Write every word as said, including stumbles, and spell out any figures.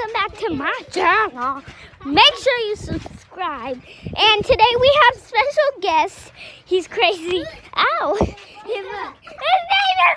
welcome back to my channel. Make sure you subscribe. And today we have special guest. He's crazy. Ow! His, his name is